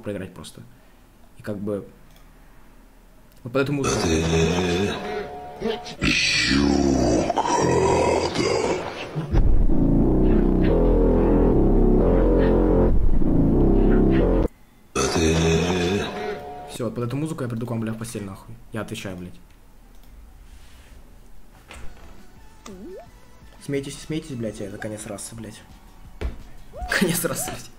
проиграть просто. И как бы... Вот под эту музыку... Все, вот под эту музыку я приду к вам, бля, в постель, нахуй. Я отвечаю, блядь. Смейтесь, смейтесь, блядь, это конец расы, блядь. Конец расы, блядь.